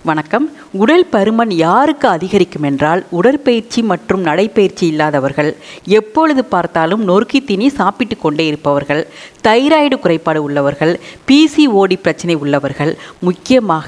வணக்கம். உடல் பருமன் யாருக்கு அதிகரிக்கும் என்றால், உடற்பயிற்சி மற்றும் நடைப்பயிற்சி இல்லாதவர்கள், எப்பொழுது பார்த்தாலும் நொறுக்கி தீனி சாப்பிட்டு கொண்டே இருப்பவர்கள், தைராய்டு குறைபாடு உள்ளவர்கள், பிசிஓடி பிரச்சனை உள்ளவர்கள், முக்கியமாக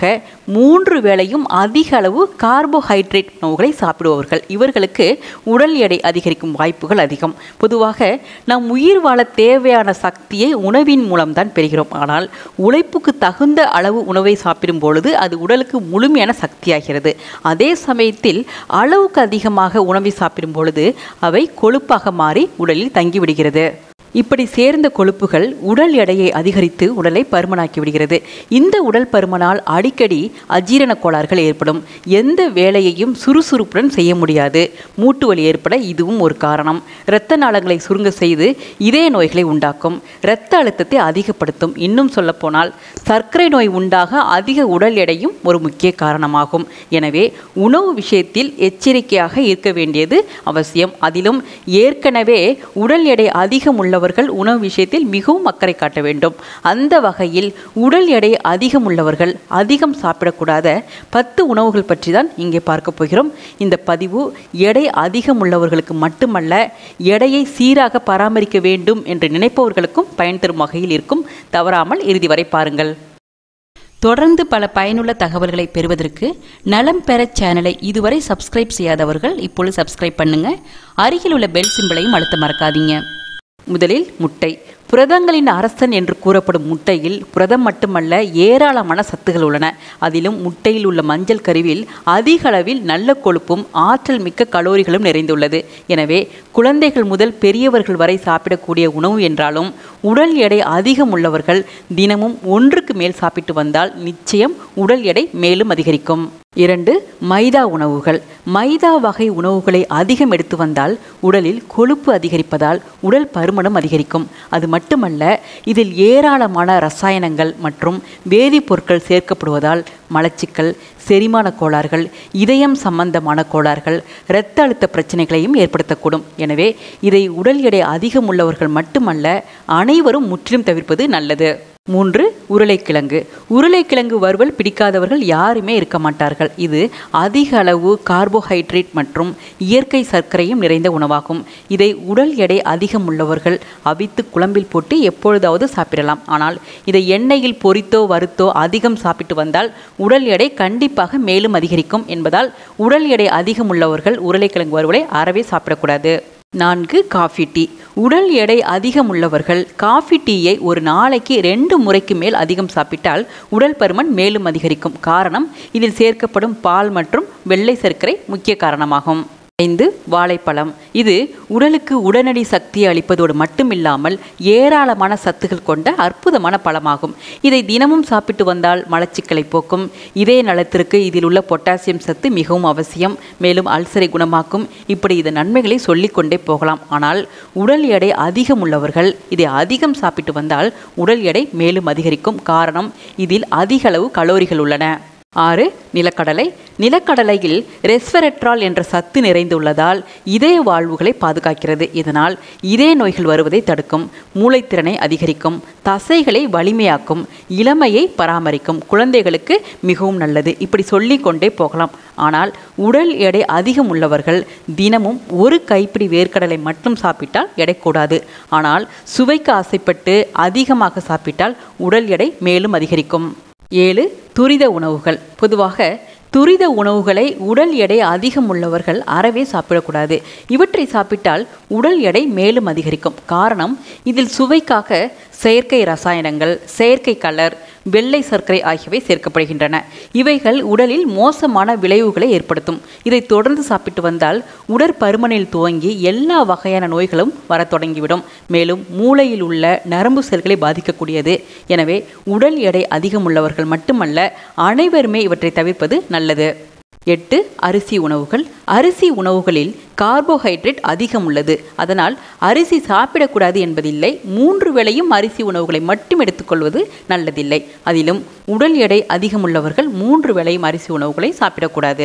3 வேளையும் அதிக அளவு கார்போஹைட்ரேட் உணவுகளை சாப்பிடுபவர்கள், இவர்களுக்கு உடல் எடை அதிகரிக்கும் வாய்ப்புகள் அதிகம். பொதுவாக நாம் உயிர் வாழ தேவையான சக்தியை உணவின் மூலம்தான் பெறுகிறோம். ஆனால் உழைப்புக்கு தகுந்த அளவு உணவை சாப்பிடும் பொழுது அது உடலுக்கு முழுமையான சக்தியாகிறது. அதே சமயத்தில் அளவுக்கு அதிகமாக உணவை சாப்பிடும் பொழுது அவை கொழுப்பாக மாறி உடலில் தங்கிவிடுகிறது. இப்படி சேர்ந்த கொழுப்புகள் உடல் எடையை அதிகரித்து உடலை பருமனாக்கி விடுகிறது. இந்த உடல் பருமனால் அடிக்கடி அஜீரண கோளாறுகள் ஏற்படும். எந்த வேலையையும் சுறுசுறுப்புடன் செய்ய முடியாது. மூட்டு வலி ஏற்பட இதுவும் ஒரு காரணம். இரத்த நாளங்களை சுருங்க செய்து இதய நோய்களை உண்டாக்கும். இரத்த அழுத்தத்தை அதிகப்படுத்தும். இன்னும் சொல்லப்போனால் சர்க்கரை நோய் உண்டாக அதிக உடல் எடையும் ஒரு முக்கிய காரணமாகும். எனவே உணவு விஷயத்தில் எச்சரிக்கையாக இருக்க வேண்டியது அவசியம். அதிலும் ஏற்கனவே உடல் எடை அதிகம் உள்ளவர்கள் உணவு விஷயத்தில் மிகவும் அக்கறை காட்ட வேண்டும். அந்த வகையில் உடல் எடை அதிகம் உள்ளவர்கள் அதிகம் சாப்பிடக்கூடாத 10 உணவுகள் பற்றி தான் இங்கே பார்க்க போகிறோம். இந்த பதிவு எடை அதிகம் உள்ளவர்களுக்கு மட்டுமல்ல, எடையை சீராக பராமரிக்க வேண்டும் என்று நினைப்பவர்களுக்கும் பயன் தரும் வகையில் இருக்கும். தவறாமல் இறுதி வரை பாருங்கள். தொடர்ந்து பல பயனுள்ள தகவல்களை பெறுவதற்கு நலம் பெற சேனலை இதுவரை சப்ஸ்கிரைப் செய்யாதவர்கள் இப்பொழுது சப்ஸ்கிரைப் பண்ணுங்க. அருகில் உள்ள பெல் சிம்பலையும் அழுத்த மறக்காதீங்க. முதலில் முட்டை. புரதங்களின் அரசன் என்று கூறப்படும் முட்டையில் புரதம் மட்டுமல்ல, ஏராளமான சத்துகள் உள்ளன. அதிலும் முட்டையில் உள்ள மஞ்சள் கருவில் அதிக அளவில் நல்ல கொழுப்பும் ஆற்றல் மிக்க கலோரிகளும் நிறைந்துள்ளது. எனவே குழந்தைகள் முதல் பெரியவர்கள் வரை சாப்பிடக்கூடிய உணவு என்றாலும், உடல் எடை அதிகம் உள்ளவர்கள் தினமும் 1க்கு மேல் சாப்பிட்டு வந்தால் நிச்சயம் உடல் எடை மேலும் அதிகரிக்கும். 2. மைதா உணவுகள். மைதா வகை உணவுகளை அதிகம் எடுத்து வந்தால் உடலில் கொழுப்பு அதிகரிப்பதால் உடல் பருமனும் அதிகரிக்கும். அது மட்டுமல்ல, இதில் ஏராளமான ரசாயனங்கள் மற்றும் வேதிப்பொருட்கள் சேர்க்கப்படுவதால் மலச்சிக்கல், செரிமான கோளாறுகள், இதயம் சம்பந்தமான கோளாறுகள், இரத்த அழுத்த பிரச்சனைகளையும் ஏற்படுத்தக்கூடும். எனவே இதை உடல் எடை அதிகம் உள்ளவர்கள் மட்டுமல்ல, அனைவரும் முற்றிலும் தவிர்ப்பது நல்லது. 3. உருளைக்கிழங்கு. உருளைக்கிழங்கு வறுவல் பிடிக்காதவர்கள் யாருமே இருக்க மாட்டார்கள். இது அதிக அளவு கார்போஹைட்ரேட் மற்றும் இயற்கை சர்க்கரையும் நிறைந்த உணவாகும். இதை உடல் எடை அதிகம் உள்ளவர்கள் அவித்து குழம்பில் போட்டு எப்பொழுதாவது சாப்பிடலாம். ஆனால் இதை எண்ணெயில் பொரித்தோ வறுத்தோ அதிகம் சாப்பிட்டு வந்தால் உடல் எடை கண்டிப்பாக மேலும் அதிகரிக்கும் என்பதால் உடல் எடை அதிகம் உள்ளவர்கள் உருளைக்கிழங்கு வறுவலை அறவே சாப்பிடக்கூடாது. 4. Coffee tea. உடல் எடை அதிகம் உள்ளவர்கள் காஃபி டீயை ஒரு நாளைக்கு 2 முறைக்கு மேல் அதிகம் சாப்பிட்டால் உடல் பருமன் மேலும் அதிகரிக்கும். காரணம், இதில் சேர்க்கப்படும் பால் மற்றும் வெள்ளை சர்க்கரை முக்கிய காரணமாகும். 5. வாழைப்பழம். இது உடலுக்கு உடனடி சக்தியை அளிப்பதோடு மட்டுமில்லாமல் ஏராளமான சத்துகள் கொண்ட அற்புதமான பழமாகும். இதை தினமும் சாப்பிட்டு வந்தால் மலச்சிக்கலை போக்கும். இதய நலத்திற்கு இதில் உள்ள பொட்டாசியம் சத்து மிகவும் அவசியம். மேலும் அல்சரை குணமாக்கும். இப்படி இதன் நன்மைகளை சொல்லிக்கொண்டே போகலாம். ஆனால் உடல் எடை அதிகம் உள்ளவர்கள் இதை அதிகம் சாப்பிட்டு வந்தால் உடல் எடை மேலும் அதிகரிக்கும். காரணம், இதில் அதிக அளவு கலோரிகள் உள்ளன. 6. நிலக்கடலை. நிலக்கடலையில் ரெஸ்வெரட்ரால் என்ற சத்து நிறைந்துள்ளதால் இதய வாழ்வுகளை பாதுகாக்கிறது. இதனால் இதய நோய்கள் வருவதை தடுக்கும். மூளைத்திறனை அதிகரிக்கும். தசைகளை வலிமையாக்கும். இளமையை பராமரிக்கும். குழந்தைகளுக்கு மிகவும் நல்லது. இப்படி சொல்லிக்கொண்டே போகலாம். ஆனால் உடல் எடை அதிகம் உள்ளவர்கள் தினமும் 1 கைப்பிடி வேர்க்கடலை மட்டும் சாப்பிட்டால் எடை கூடாது. ஆனால் சுவைக்கு ஆசைப்பட்டு அதிகமாக சாப்பிட்டால் உடல் எடை மேலும் அதிகரிக்கும். 7. துரித உணவுகள். பொதுவாக துரித உணவுகளை உடல் எடை அதிகம் உள்ளவர்கள் அறவே சாப்பிடக்கூடாது. இவற்றை சாப்பிட்டால் உடல் எடை மேலும் அதிகரிக்கும். காரணம், இதில் சுவைக்காக செயற்கை ரசாயனங்கள், செயற்கை கலர், வெள்ளை சர்க்கரை ஆகியவை சேர்க்கப்படுகின்றன. இவைகள் உடலில் மோசமான விளைவுகளை ஏற்படுத்தும். இதை தொடர்ந்து சாப்பிட்டு வந்தால் உடற்பருமனில் துவங்கி எல்லா வகையான நோய்களும் வர தொடங்கிவிடும். மேலும் மூளையில் உள்ள நரம்பு செல்களை பாதிக்கக்கூடியது. எனவே உடல் எடை அதிகம் உள்ளவர்கள் மட்டுமல்ல, அனைவருமே இவற்றை தவிர்ப்பது நல்லது. 8. அரிசி உணவுகள். அரிசி உணவுகளில் கார்போஹைட்ரேட் அதிகம் உள்ளது. அதனால் அரிசி சாப்பிடக்கூடாது என்பதில்லை. 3 வேளையும் அரிசி உணவுகளை மட்டும் எடுத்துக்கொள்வது நல்லதில்லை. அதிலும் உடல் எடை அதிகம் உள்ளவர்கள் 3 வேளையும் அரிசி உணவுகளை சாப்பிடக்கூடாது.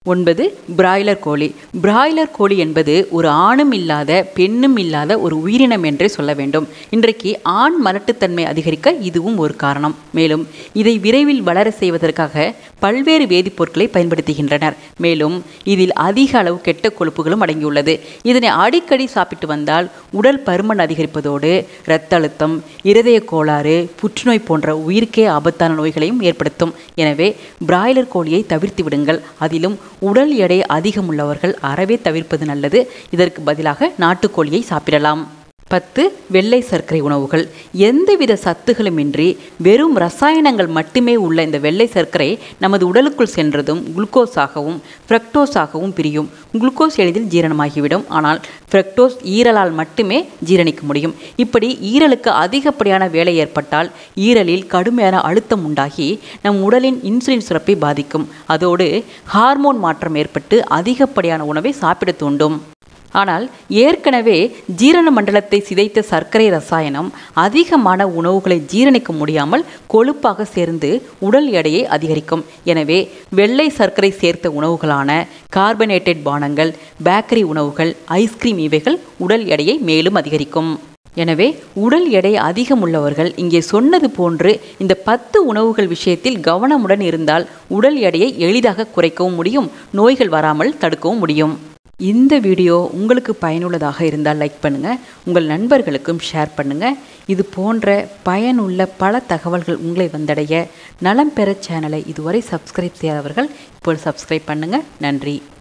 9 பிராய்லர் கோழி. பிராய்லர் கோழி என்பது ஒரு ஆணும் இல்லாத பெண்ணும் இல்லாத ஒரு உயிரினம் என்றே சொல்ல வேண்டும். இன்றைக்கு ஆண் மலட்டுத்தன்மை அதிகரிக்க இதுவும் ஒரு காரணம். மேலும் இதை விரைவில் வளர செய்வதற்காக பல்வேறு வேதிப்பொருட்களை பயன்படுத்துகின்றனர். மேலும் இதில் அதிக அளவு கெட்ட கொழுப்புகளும் அடங்கியுள்ளது. இதனை அடிக்கடி சாப்பிட்டு வந்தால் உடல் பருமன் அதிகரிப்பதோடு இரத்த அழுத்தம், இருதய கோளாறு, புற்றுநோய் போன்ற உயிருக்கே ஆபத்தான நோய்களையும் ஏற்படுத்தும். எனவே பிராய்லர் கோழியை தவிர்த்து விடுங்கள். அதிலும் உடல் எடை அதிகமுள்ளவர்கள் அறவே தவிர்ப்பது நல்லது. இதற்கு பதிலாக நாட்டுக்கோழியை சாப்பிடலாம். 10 வெள்ளை சர்க்கரை உணவுகள். எந்தவித சத்துகளுமின்றி வெறும் ரசாயனங்கள் மட்டுமே உள்ள இந்த வெள்ளை சர்க்கரை நமது உடலுக்குள் சென்றதும் குளுக்கோஸாகவும் ஃப்ரக்டோஸாகவும் பிரியும். குளுக்கோஸ் எளிதில் ஜீரணமாகிவிடும். ஆனால் ஃப்ரக்டோஸ் ஈரலால் மட்டுமே ஜீரணிக்க முடியும். இப்படி ஈரலுக்கு அதிகப்படியான வேலை ஏற்பட்டால் ஈரலில் கடுமையான அழுத்தம் உண்டாகி நம் உடலின் இன்சுலின் சுரப்பை பாதிக்கும். அதோடு ஹார்மோன் மாற்றம் ஏற்பட்டு அதிகப்படியான உணவை சாப்பிட தூண்டும். ஆனால் ஏற்கனவே ஜீரண மண்டலத்தை சிதைத்த சர்க்கரை ரசாயனம் அதிகமான உணவுகளை ஜீரணிக்க முடியாமல் கொழுப்பாக சேர்ந்து உடல் எடையை அதிகரிக்கும். எனவே வெள்ளை சர்க்கரை சேர்த்த உணவுகளான கார்பனேட்டட் பானங்கள், பேக்கரி உணவுகள், ஐஸ்கிரீம் இவைகள் உடல் எடையை மேலும் அதிகரிக்கும். எனவே உடல் எடை அதிகம் உள்ளவர்கள் இங்கே சொன்னது போன்று இந்த 10 உணவுகள் விஷயத்தில் கவனமுடன் இருந்தால் உடல் எடையை எளிதாக குறைக்கவும் முடியும், நோய்கள் வராமல் தடுக்கவும் முடியும். இந்த வீடியோ உங்களுக்கு பயனுள்ளதாக இருந்தால் லைக் பண்ணுங்கள், உங்கள் நண்பர்களுக்கும் ஷேர் பண்ணுங்கள். இது போன்ற பயனுள்ள பல தகவல்கள் உங்களை வந்தடைய நலம் பெற சேனலை இதுவரை சப்ஸ்கிரைப் செய்யாதவர்கள் இப்போது சப்ஸ்கிரைப் பண்ணுங்கள். நன்றி.